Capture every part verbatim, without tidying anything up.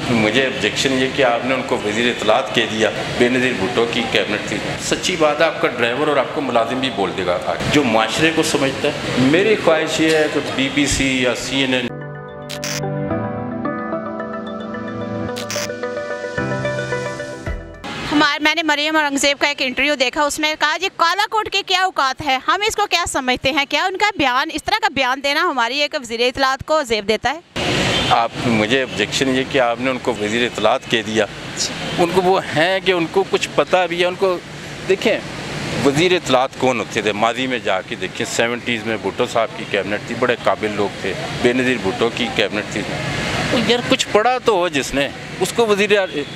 मुझे ऑब्जेक्शन ये कि आपने उनको वज़ीर इत्तलात कह दिया। बेनज़ीर भुट्टो की कैबिनेट थी। सच्ची बात है, आपका ड्राइवर और आपको मुलाजिम भी बोल देगा जो माशरे को समझता है। मेरी ख्वाहिश ये है कि बी बी सी या सी एन एन हमारे मैंने मरियम औरंगज़ेब का एक इंटरव्यू देखा, उसमें कहा जी काला कोट के क्या औकात है, हम इसको क्या समझते हैं, क्या उनका बयान इस तरह का बयान देना हमारी एक वज़ीर इत्तलात को ज़ेब देता है? आप मुझे ऑब्जेक्शन ये कि आपने उनको वज़ीर इत्तलात कह दिया। उनको वो हैं कि उनको कुछ पता भी है। उनको देखें, वज़ीर इत्तलात कौन होते थे माजी में जाके देखें। सेवेंटीज़ में भुट्टो साहब की कैबिनेट थी, बड़े काबिल लोग थे। बेनज़ीर भुट्टो की कैबिनेट थी। तो यार कुछ पढ़ा तो हो जिसने, उसको वज़ीर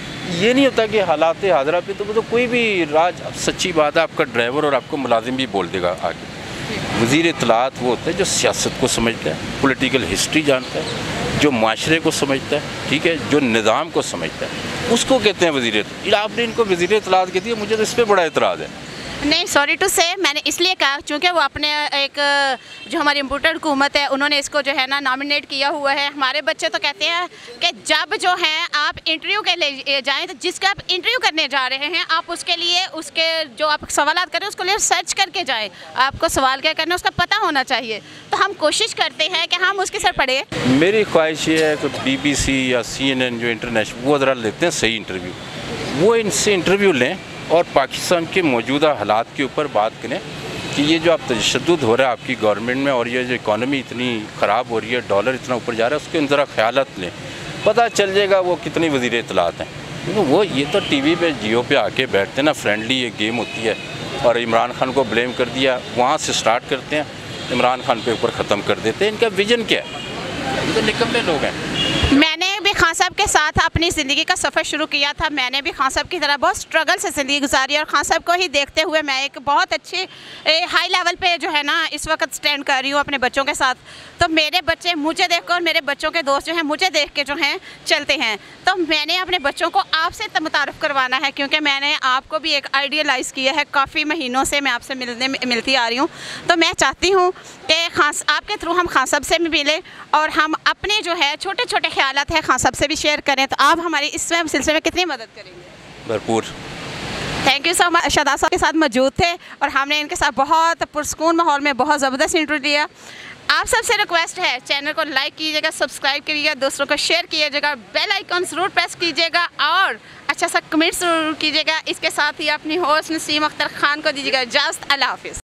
ये नहीं होता कि हालात हाजरा पे तो, तो कोई भी राज। सच्ची बात है, आपका ड्राइवर और आपको मुलाजिम भी बोल देगा आगे। वज़ीर इत्तलात वो होता है जो सियासत को समझता है, पॉलिटिकल हिस्ट्री जानता है, जो माशरे को समझता है, ठीक है, जो निज़ाम को समझता है, उसको कहते हैं वज़ीर इत्तलात। आपने इनको वज़ीर इत्तलात कह दिया, मुझे तो इस पर बड़ा एतराज़ है। नहीं, सॉरी टू से मैंने इसलिए कहा क्योंकि वो अपने एक जो हमारी इम्पोर्टेड हुकूमत है उन्होंने इसको जो है ना नॉमिनेट किया हुआ है। हमारे बच्चे तो कहते हैं कि जब जो है आप इंटरव्यू के लिए जाएं तो जिसका आप इंटरव्यू करने जा रहे हैं आप उसके लिए उसके जो आप सवाल करें उसको लिए सर्च करके जाएं। आपको सवाल क्या करना है उसका पता होना चाहिए। तो हम कोशिश करते हैं कि हम उसके सर पढ़े। मेरी ख्वाहिश ये है कि बी बी सी या सी एन एन जो इंटरनेशनल वो ज़रा लेते हैं सही इंटरव्यू, वो इनसे इंटरव्यू लें और पाकिस्तान के मौजूदा हालात के ऊपर बात करें कि ये जो आप तशद्दुद हो रहा है आपकी गवर्नमेंट में और ये जो इकॉनमी इतनी ख़राब हो रही है, डॉलर इतना ऊपर जा रहा है, उसके ज़रा ख्यालात लें। पता चल जाएगा वो कितनी वज़ीर इत्तलात हैं। क्योंकि वो ये तो टी वी पे जियो पे आके बैठते हैं ना, फ्रेंडली एक गेम होती है और इमरान खान को ब्लेम कर दिया, वहाँ से स्टार्ट करते हैं, इमरान खान के ऊपर ख़त्म कर देते हैं। इनका विजन क्या है? ये तो निकम्मे लोग हैं। मैंने भी खान साहब के साथ अपनी ज़िंदगी का सफ़र शुरू किया था। मैंने भी खान साहब की तरह बहुत स्ट्रगल से ज़िंदगी गुजारी और खान साहब को ही देखते हुए मैं एक बहुत अच्छे हाई लेवल पे जो है ना इस वक्त स्टैंड कर रही हूँ अपने बच्चों के साथ। तो मेरे बच्चे मुझे देखकर और मेरे बच्चों के दोस्त जो हैं मुझे देख के जो हैं चलते हैं। तो मैंने अपने बच्चों को आपसे मुतारफ़ करवाना है क्योंकि मैंने आपको भी एक आइडियलाइज़ किया है। काफ़ी महीनों से मैं आपसे मिलने मिलती आ रही हूँ। तो मैं चाहती हूँ कि खान आपके थ्रू हम खान साहब से भी मिलें और हम अपने जो है छोटे छोटे ख्यालात हैं खान साहब से भी शेयर करें। तो आप हमारी इस सिलसिले में कितनी मदद करेंगे? भरपूर। Thank you so much. Shahdad साहब के साथ मौजूद थे और हमने इनके साथ बहुत पुरसकून माहौल में बहुत ज़बरदस्त इंटरव्यू दिया। आप सबसे रिक्वेस्ट है चैनल को लाइक कीजिएगा, सब्सक्राइब कीजिएगा, दोस्तों को शेयर कीजिएगा, बेल आइकन ज़रूर प्रेस कीजिएगा और अच्छा सा कमेंट ज़रूर कीजिएगा। इसके साथ ही अपनी होस्ट नसीम अख्तर खान को दीजिएगा इजाज़त। अल्लाह हाफिज़।